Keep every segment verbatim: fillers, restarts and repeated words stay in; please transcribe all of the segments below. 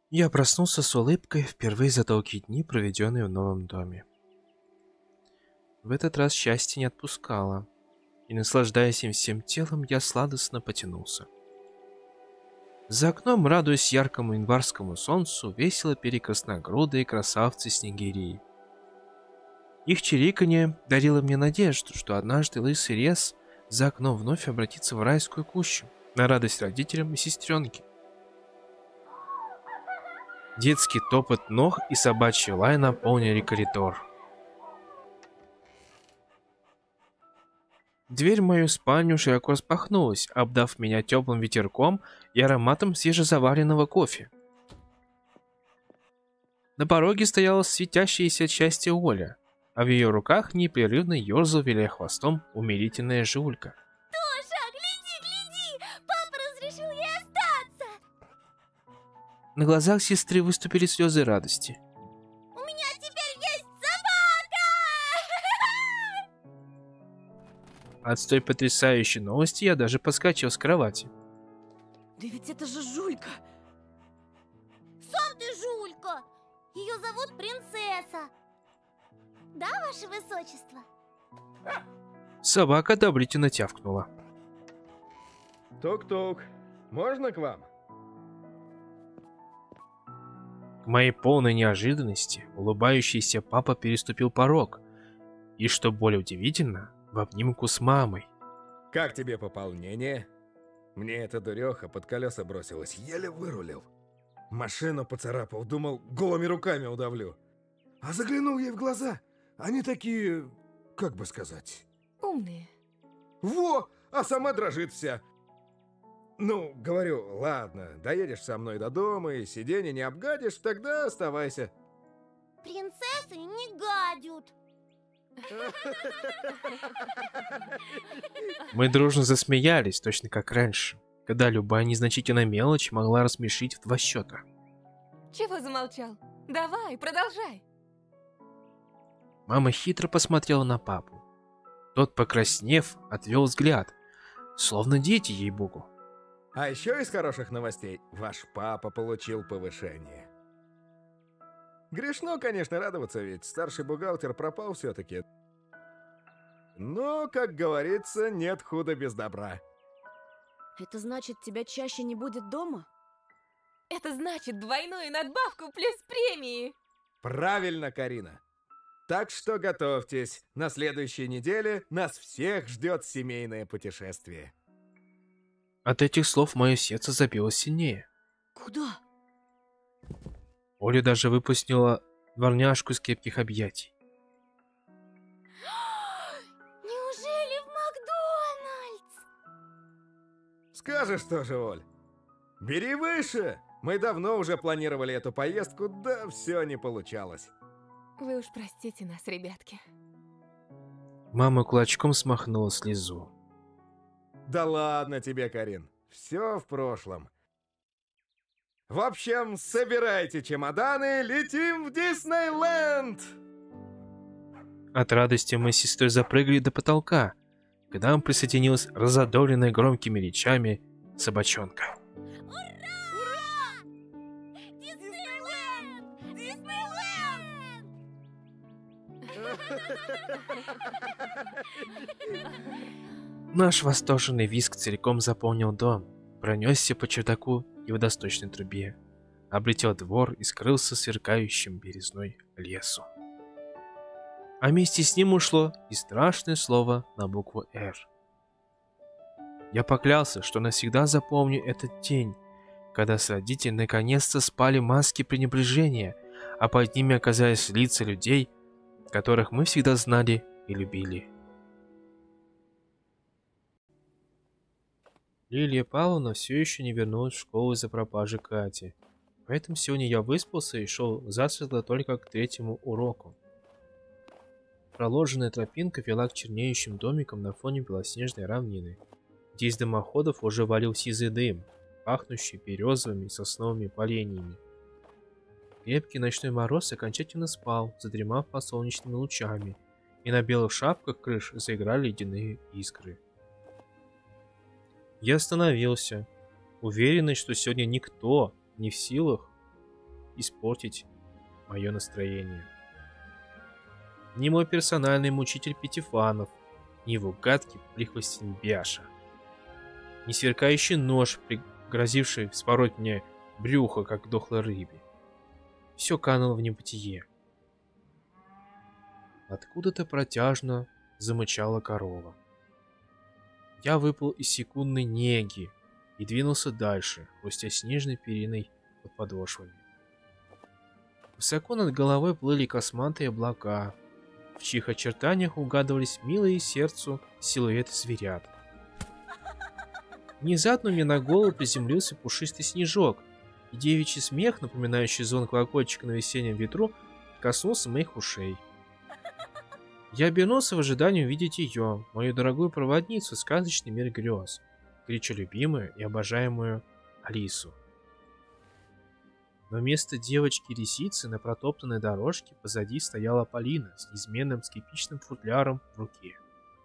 Я проснулся с улыбкой впервые за долгие дни, проведенные в новом доме. В этот раз счастье не отпускало, и, наслаждаясь им всем телом, я сладостно потянулся. За окном, радуясь яркому январскому солнцу, весело пели красногрудые красавцы-снегири. Их чириканье дарило мне надежду, что однажды лысый лес за окном вновь обратится в райскую кущу, на радость родителям и сестренке. Детский топот ног и собачий лай наполнили коридор. Дверь в мою спальню широко распахнулась, обдав меня теплым ветерком и ароматом свежезаваренного кофе. На пороге стояла светящаяся от счастья Оля, а в ее руках непрерывно ерзал, виляя хвостом, умилительная Жулька. Тоша, гляди, гляди! Папа разрешил ей остаться! На глазах сестры выступили слезы радости. У меня теперь есть собака! От столь потрясающей новости я даже подскочил с кровати. Да ведь это же Жулька! Сам ты Жулька! Ее зовут Принцесса! Да, ваше высочество? Собака одобрительно тявкнула. Тук-тук, можно к вам? К моей полной неожиданности улыбающийся папа переступил порог, и, что более удивительно, в обнимку с мамой. Как тебе пополнение? Мне эта дуреха под колеса бросилась, еле вырулил. Машину поцарапал, думал, голыми руками удавлю. А заглянул ей в глаза. Они такие, как бы сказать... Умные. Во! А сама дрожит вся. Ну, говорю, ладно, доедешь со мной до дома и сиденье не обгадишь, тогда оставайся. Принцессы не гадят. Мы дружно засмеялись, точно как раньше, когда любая незначительная мелочь могла рассмешить в два счета. Чего замолчал? Давай, продолжай. Мама хитро посмотрела на папу. Тот, покраснев, отвел взгляд, словно дети, ей-богу. А еще из хороших новостей, ваш папа получил повышение. Грешно, конечно, радоваться, ведь старший бухгалтер пропал все-таки. Но, как говорится, нет худа без добра. Это значит, тебя чаще не будет дома? Это значит двойную надбавку плюс премии. Правильно, Карина. Так что готовьтесь, на следующей неделе нас всех ждет семейное путешествие. От этих слов мое сердце забилось сильнее. Куда? Оля даже выпустила дворняжку из крепких объятий. Неужели в Макдональдс? Скажешь тоже, Оль. Бери выше. Мы давно уже планировали эту поездку, да все не получалось. Вы уж простите нас, ребятки. Мама кулачком смахнула слезу. Да ладно тебе, Карин. Все в прошлом. В общем, собирайте чемоданы, летим в Диснейленд! От радости мы с сестрой запрыгали до потолка, к нам присоединилась разодоленная громкими речами собачонка. Ура! Диснейленд! Диснейленд! Наш восторженный визг целиком заполнил дом, пронесся по чердаку и водосточной трубе, облетел двор и скрылся в сверкающем березной лесу. А вместе с ним ушло и страшное слово на букву «Р». Я поклялся, что навсегда запомню этот день, когда с родителями наконец-то спали маски пренебрежения, а под ними оказались лица людей, которых мы всегда знали и любили. Лилия Павловна все еще не вернулась в школу из-за пропажи Кати, поэтому сегодня я выспался и шел засветло только к третьему уроку. Проложенная тропинка вела к чернеющим домикам на фоне белоснежной равнины, где из дымоходов уже валил сизый дым, пахнущий березовыми и сосновыми поленьями. Крепкий ночной мороз окончательно спал, задремав под солнечными лучами, и на белых шапках крыш заиграли ледяные искры. Я остановился, уверенный, что сегодня никто не в силах испортить мое настроение. Ни мой персональный мучитель Петифанов, ни его гадкий прихвостень Бяша, ни сверкающий нож, пригрозивший вспороть мне брюхо, как дохлой рыбе. Все кануло в небытие. Откуда-то протяжно замычала корова. Я выпал из секундной неги и двинулся дальше, хрустя снежной периной под подошвами. Высоко над головой плыли косматые облака, в чьих очертаниях угадывались милые сердцу силуэты зверят. Внезапно мне на голову приземлился пушистый снежок, и девичий смех, напоминающий звон колокольчика на весеннем ветру, коснулся моих ушей. Я обернулся в ожидании увидеть ее, мою дорогую проводницу в сказочный мир грез, горячо любимую и обожаемую Алису. Но вместо девочки-лисицы на протоптанной дорожке позади стояла Полина с неизменным скрипичным футляром в руке.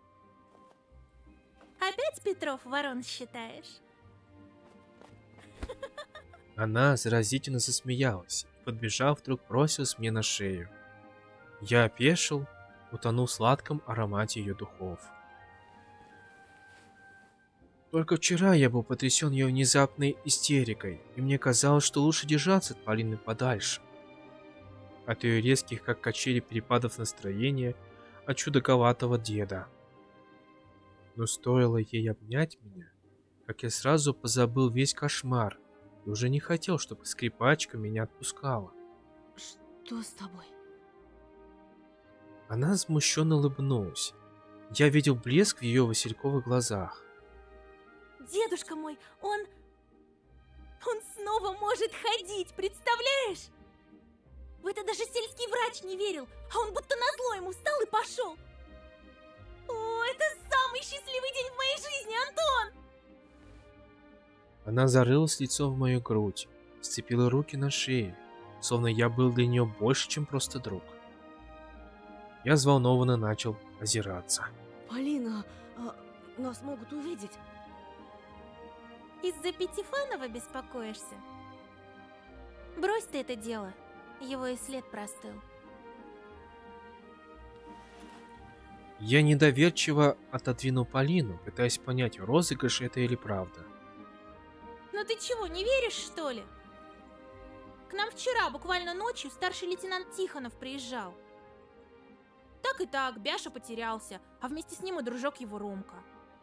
Опять Петров ворон считаешь? Она заразительно засмеялась и, подбежав, вдруг бросилась мне на шею. Я опешил, утонув в сладком аромате ее духов. Только вчера я был потрясен ее внезапной истерикой, и мне казалось, что лучше держаться от Полины подальше. От ее резких, как качели, перепадов настроения, от чудаковатого деда. Но стоило ей обнять меня, как я сразу позабыл весь кошмар и уже не хотел, чтобы скрипачка меня отпускала. Что с тобой? Она смущенно улыбнулась. Я видел блеск в ее васильковых глазах. Дедушка мой, он... Он снова может ходить, представляешь? В это даже сельский врач не верил, а он будто назло ему встал и пошел. О, это самый счастливый день в моей жизни, Антон! Она зарылась лицом в мою грудь, сцепила руки на шее, словно я был для нее больше, чем просто друг. Я взволнованно начал озираться. Полина, а, нас могут увидеть. Из-за Петифанова беспокоишься? Брось ты это дело, его и след простыл. Я недоверчиво отодвинул Полину, пытаясь понять, розыгрыш это или правда. Ну ты чего, не веришь, что ли? К нам вчера, буквально ночью, старший лейтенант Тихонов приезжал. Так и так, Бяша потерялся, а вместе с ним и дружок его Ромка.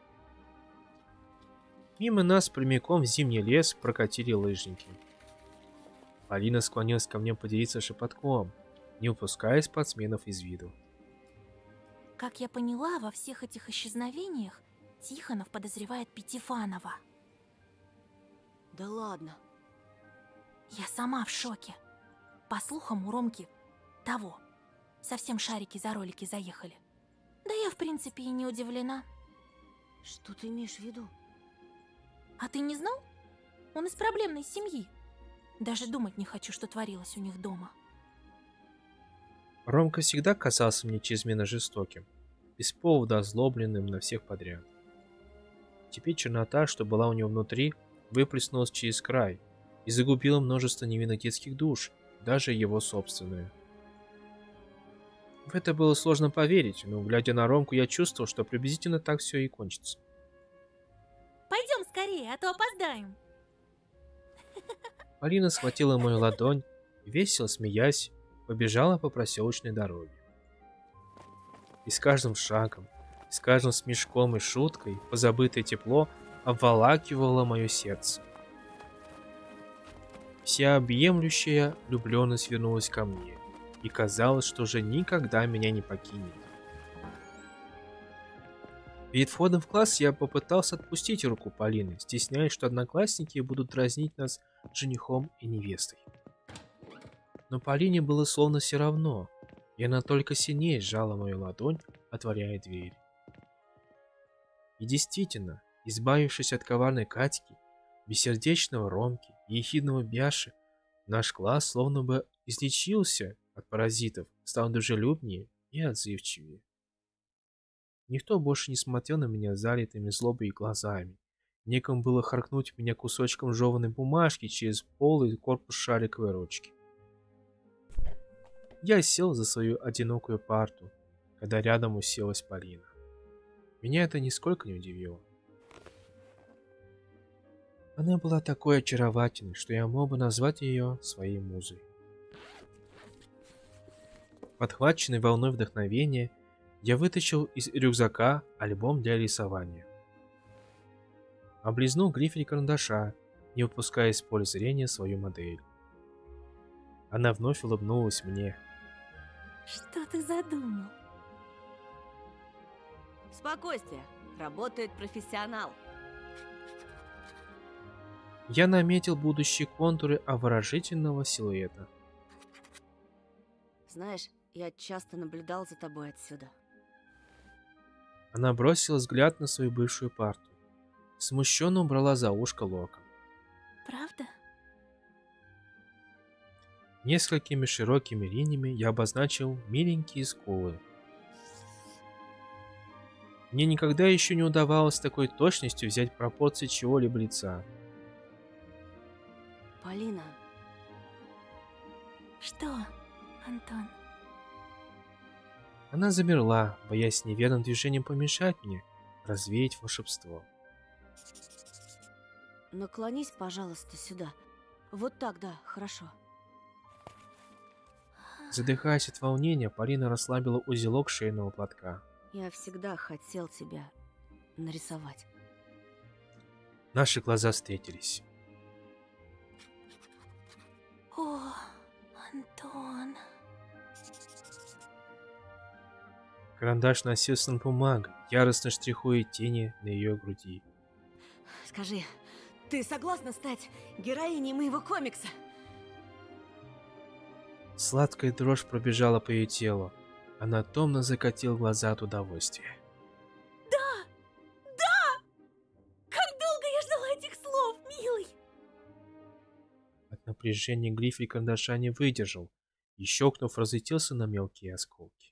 Мимо нас прямиком в зимний лес прокатили лыжники. Полина склонилась ко мне поделиться шепотком, не упуская спортсменов из виду. Как я поняла, во всех этих исчезновениях Тихонов подозревает Петифанова. Да ладно. Я сама в шоке. По слухам, у Ромки того. Совсем шарики за ролики заехали. Да я, в принципе, и не удивлена. Что ты имеешь в виду? А ты не знал? Он из проблемной семьи. Даже думать не хочу, что творилось у них дома. Ромка всегда казался мне чрезмерно жестоким, без повода озлобленным на всех подряд. Теперь чернота, что была у него внутри, выплеснулась через край и загубила множество невинных детских душ, даже его собственную. В это было сложно поверить, но, глядя на Ромку, я чувствовал, что приблизительно так все и кончится. Пойдем скорее, а то опоздаем. Полина схватила мою ладонь и, весело смеясь, побежала по проселочной дороге. И с каждым шагом, и с каждым смешком и шуткой позабытое тепло обволакивало мое сердце. Всеобъемлющая влюбленность вернулась ко мне, и казалось, что уже никогда меня не покинет. Перед входом в класс я попытался отпустить руку Полины, стесняясь, что одноклассники будут дразнить нас женихом и невестой. Но Полине было словно все равно, и она только сильнее сжала мою ладонь, отворяя дверь. И действительно, избавившись от коварной Катьки, бессердечного Ромки и ехидного Бяши, наш класс словно бы излечился от паразитов, стал дружелюбнее и отзывчивее. Никто больше не смотрел на меня залитыми злобой глазами. Некому было харкнуть меня кусочком жеванной бумажки через полый корпус шариковой ручки. Я сел за свою одинокую парту, когда рядом уселась Полина. Меня это нисколько не удивило. Она была такой очаровательной, что я мог бы назвать ее своей музой. Подхваченный волной вдохновения, я вытащил из рюкзака альбом для рисования. Облизнул грифель карандаша, не выпуская из поля зрения свою модель. Она вновь улыбнулась мне. Что ты задумал? Спокойствие. Работает профессионал. Я наметил будущие контуры обворожительного силуэта. Знаешь, я часто наблюдал за тобой отсюда. Она бросила взгляд на свою бывшую парту. Смущенно убрала за ушко локон. Правда? Несколькими широкими линиями я обозначил миленькие скулы. Мне никогда еще не удавалось с такой точностью взять пропорции чего-либо лица. Полина. Что, Антон? Она замерла, боясь неверным движением помешать мне развеять волшебство. Наклонись, пожалуйста, сюда. Вот так, да, хорошо. Задыхаясь от волнения, Полина расслабила узелок шейного платка. Я всегда хотел тебя нарисовать. Наши глаза встретились. О, Антон. Карандаш носился над бумагой, яростно штрихуя тени на ее груди. Скажи, ты согласна стать героиней моего комикса? Сладкая дрожь пробежала по ее телу. Она томно закатила глаза от удовольствия. Да! Да! Как долго я ждала этих слов, милый! От напряжения грифель карандаша не выдержал и, щелкнув, разлетелся на мелкие осколки.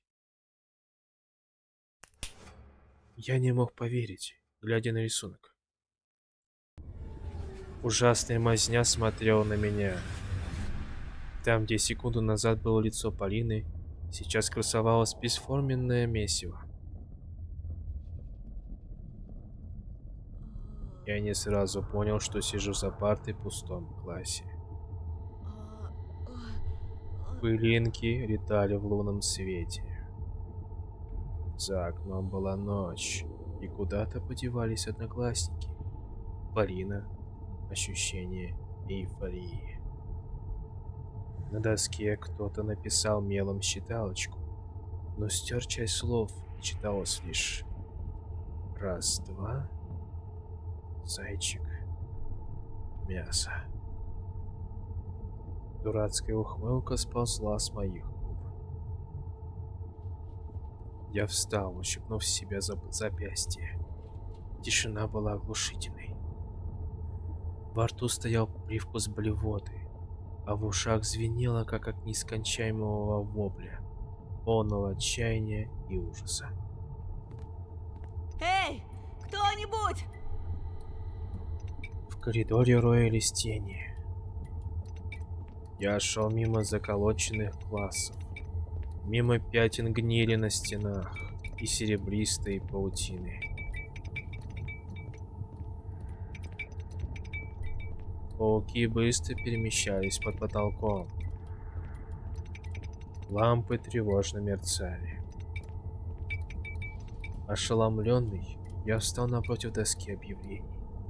Я не мог поверить, глядя на рисунок. Ужасная мазня смотрела на меня. Там, где секунду назад было лицо Полины, сейчас красовалось бесформенное месиво. Я не сразу понял, что сижу за партой в пустом классе. Пылинки летали в лунном свете. За окном была ночь, и куда-то подевались одноклассники. Полина, ощущение эйфории. На доске кто-то написал мелом считалочку, но стер часть слов, и читалось лишь раз, два, зайчик, мясо. Дурацкая ухмылка сползла с моих губ. Я встал, ущипнув себя за запястье. Тишина была оглушительной. Во рту стоял привкус блевоты, а в ушах звенело, как от нескончаемого вопля, полного отчаяния и ужаса. Эй, кто-нибудь! В коридоре роились тени. Я шел мимо заколоченных классов, мимо пятен гнили на стенах и серебристой паутины. Пауки быстро перемещались под потолком. Лампы тревожно мерцали. Ошеломленный, я встал напротив доски объявлений.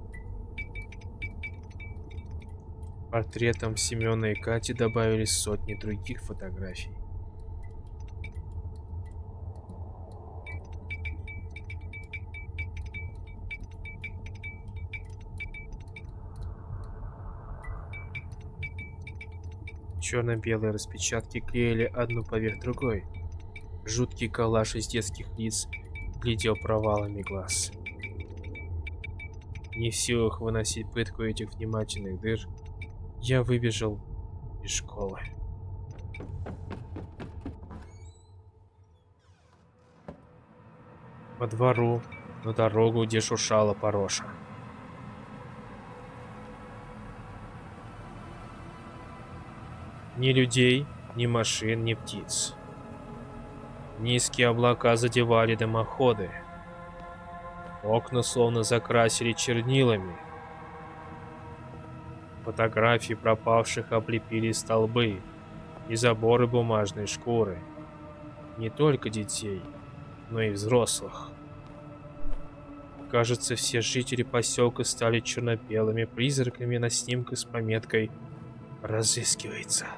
Портретам Семена и Кати добавились сотни других фотографий. Черно-белые распечатки клеили одну поверх другой. Жуткий коллаж из детских лиц глядел провалами глаз. Не в силах выносить пытку этих внимательных дыр, я выбежал из школы. По двору, на дорогу, где шуршала пороша. Ни людей, Ни машин, ни птиц. Низкие облака задевали дымоходы. Окна словно закрасили чернилами. Фотографии пропавших облепили столбы и заборы бумажной шкуры. Не только детей, но и взрослых. Кажется, все жители поселка стали черно-белыми призраками на снимках с пометкой «Разыскивается».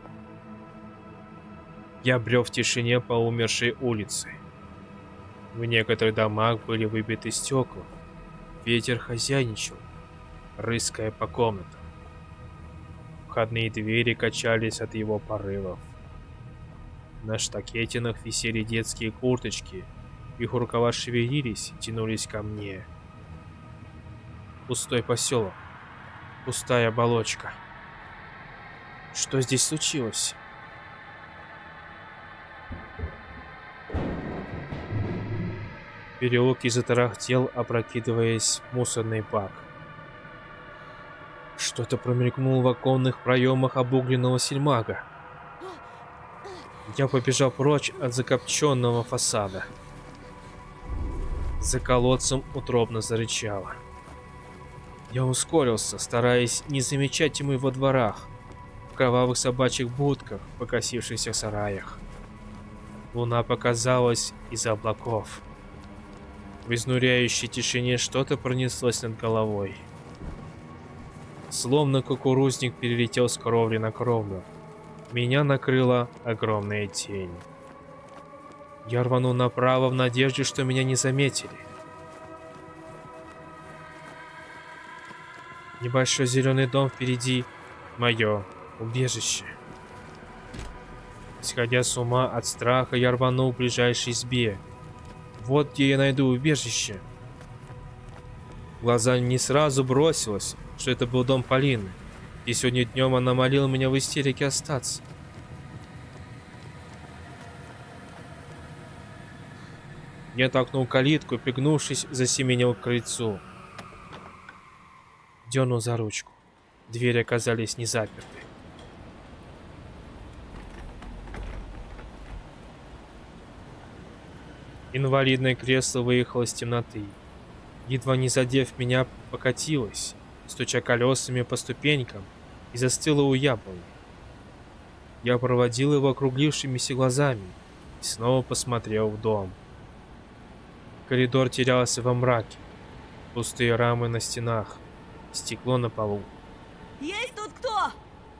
Я брел в тишине по умершей улице. В некоторых домах были выбиты стекла. Ветер хозяйничал, рыская по комнатам. Входные двери качались от его порывов. На штакетинах висели детские курточки. Их рукава шевелились и тянулись ко мне. Пустой поселок. Пустая оболочка. Что здесь случилось? В переулке затарахтел, опрокидываясь в мусорный бак. Что-то промелькнуло в оконных проемах обугленного сельмага. Я побежал прочь от закопченного фасада. За колодцем утробно зарычало. Я ускорился, стараясь не замечать тьмы во дворах, в кровавых собачьих будках, в покосившихся сараях. Луна показалась из-за облаков. В изнуряющей тишине что-то пронеслось над головой. Словно кукурузник перелетел с кровли на кровлю. Меня накрыла огромная тень. Я рванул направо в надежде, что меня не заметили. Небольшой зеленый дом впереди — мое убежище. Сходя с ума от страха, я рванул к ближайшей избе. Вот где я найду убежище. В глаза не сразу бросилось, что это был дом Полины, и сегодня днем она молила меня в истерике остаться. Я толкнул калитку и, пригнувшись, засеменил к крыльцу. Дернул за ручку. Двери оказались не заперты. Инвалидное кресло выехало из темноты. Едва не задев меня, покатилось, стуча колесами по ступенькам, и застыло у яблони. Я проводил его округлившимися глазами и снова посмотрел в дом. Коридор терялся во мраке. Пустые рамы на стенах, стекло на полу. Есть тут кто?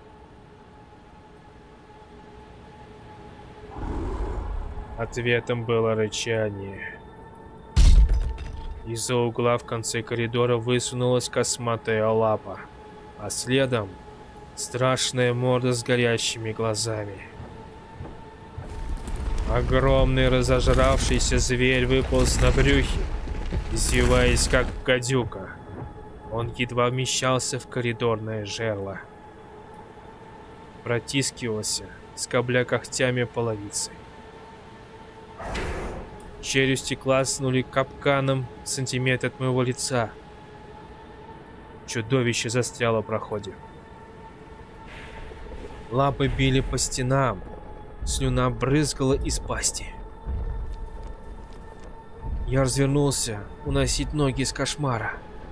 Ответом было рычание. Из-за угла в конце коридора высунулась косматая лапа, а следом страшная морда с горящими глазами. Огромный разожравшийся зверь выполз на брюхе, извиваясь как гадюка. Он едва вмещался в коридорное жерло. Протискивался, скобля когтями половицы. Челюсти клацнули капканом сантиметр от моего лица. Чудовище застряло в проходе. Лапы били по стенам. Слюна брызгала из пасти. Я развернулся, уносить ноги из кошмара.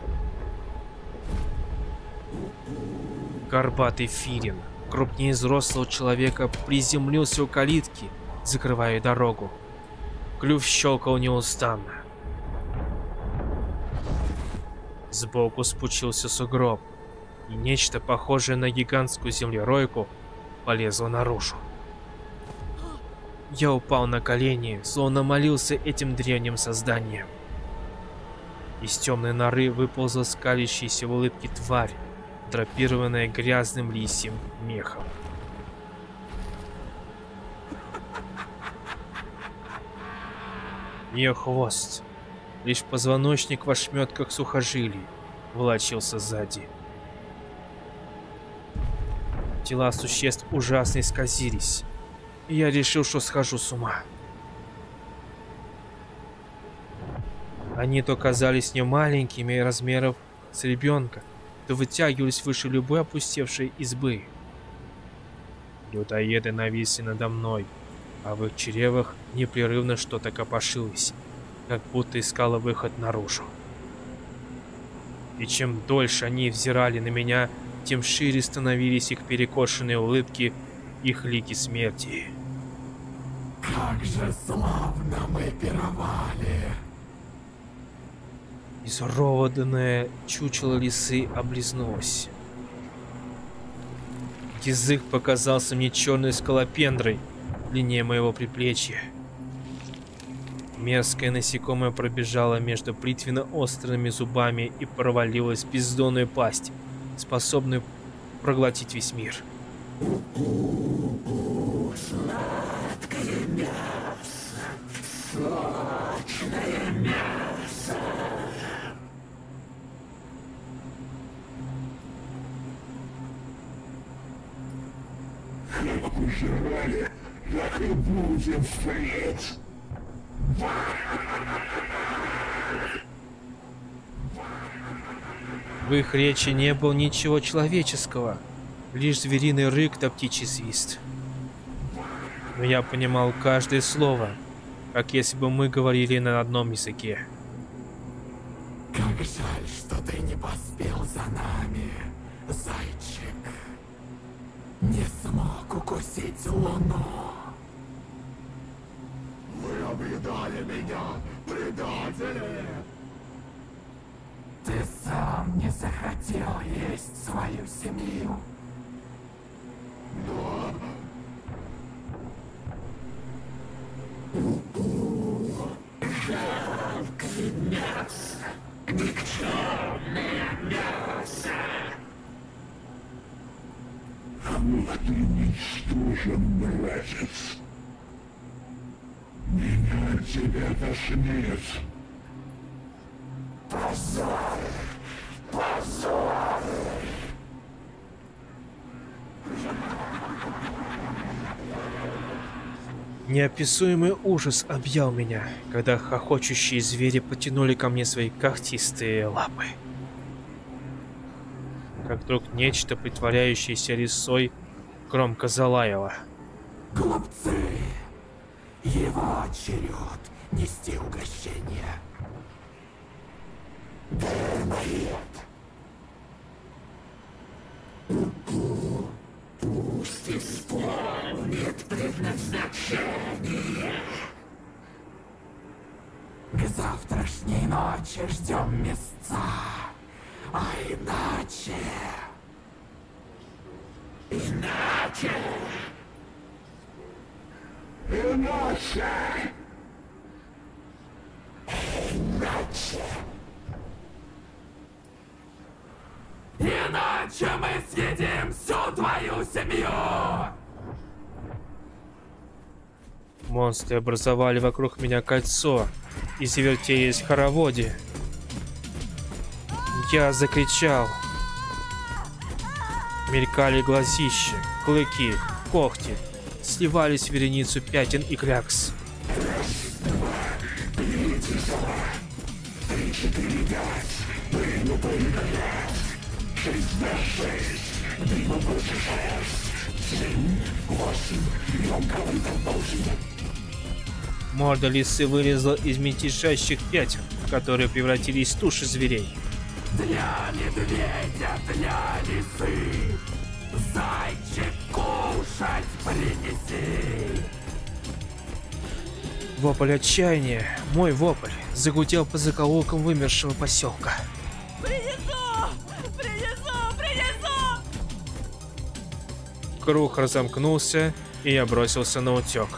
Горбатый филин, крупнее взрослого человека, приземлился у калитки, закрывая дорогу. Клюв щелкал неустанно. Сбоку спучился сугроб, и нечто похожее на гигантскую землеройку полезло наружу. Я упал на колени, словно молился этим древним созданием. Из темной норы выползла скалящаяся в улыбке тварь, драпированная грязным лисьим мехом. Ее хвост, лишь позвоночник в ошметках сухожилий, волочился сзади. Тела существ ужасно исказились, и я решил, что схожу с ума. Они то казались не маленькими размеров с ребенка, то вытягивались выше любой опустевшей избы. Людоеды нависли надо мной, а в их чревах непрерывно что-то копошилось, как будто искало выход наружу. И чем дольше они взирали на меня, тем шире становились их перекошенные улыбки, их лики смерти. Как же славно мы пировали! Изуродованное чучело лисы облизнулось. Язык показался мне черной скалопендрой длиннее моего предплечья. Мерзкое насекомое пробежало между бритвенно-острыми зубами и провалилось в бездонную пасть, способную проглотить весь мир. Сладкое мясо, сочное мясо. Как ужирали, так и будем впредь. В их речи не было ничего человеческого, лишь звериный рык да птичий свист. Но я понимал каждое слово, как если бы мы говорили на одном языке. Как жаль, что ты не поспел за нами, зайчик. Не смог укусить луну. Вы объедали меня, предатели! Ты сам не захотел есть свою семью. Но... Жалкое мясо, никчемное мясо. Ах ты ничтожен, братец. Меня тебя тошнит. Позор! Позор! Неописуемый ужас объял меня, когда хохочущие звери потянули ко мне свои когтистые лапы. Как вдруг нечто, притворяющееся лисой, громко залаяло. Глупцы! Его черед нести угощение. Дармоед! Пусть исполнит предназначение. К завтрашней ночи ждем места, а иначе... Иначе... Иначе... Иначе... Иначе мы съедим всю твою семью! Монстры образовали вокруг меня кольцо и завертелись в хороводе. Я закричал. Мелькали глазища, клыки, когти, сливались в вереницу пятен и клякс. Морда лисы вылезла из мельтешащих пятен, которые превратились в туши зверей. Для медведя, для лисы, зайчик кушать принеси. Вопль отчаяния, мой вопль, загудел по закоулкам вымершего поселка. Принесу! Принесу! Принесу! Круг разомкнулся, и я бросился на утек.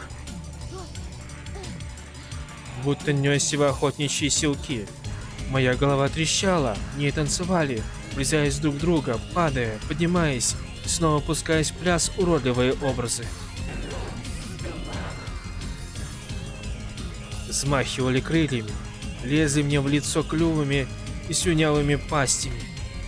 Будто несся в охотничьи селки. Моя голова трещала, не танцевали, врезаясь друг в друга, падая, поднимаясь, снова пускаясь в пляс уродливые образы. Взмахивали крыльями, лезли мне в лицо клювами и слюнявыми пастями.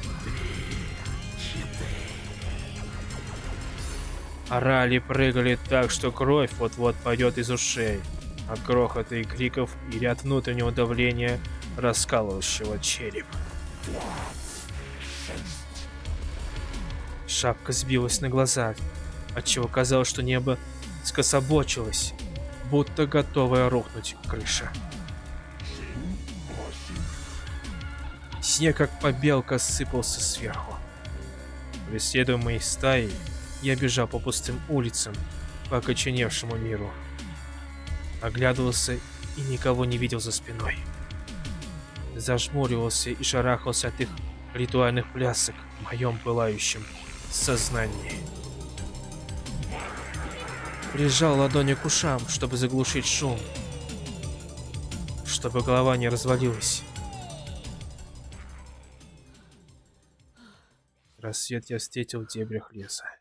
Орали, прыгали так, что кровь вот-вот пойдет из ушей от грохота и криков и ряд внутреннего давления, раскалывающего череп. Шапка сбилась на глаза. отчего казалось, что небо скособочилось, будто готовая рухнуть крыша. Снег, как побелка, сыпался сверху. Преследуемый стаей, я бежал по пустым улицам, по окоченевшему миру. Оглядывался и никого не видел за спиной. Зажмуривался и шарахался от их ритуальных плясок в моем пылающем сознании. Прижал ладони к ушам, чтобы заглушить шум, чтобы голова не развалилась. Рассвет я встретил в дебрях леса.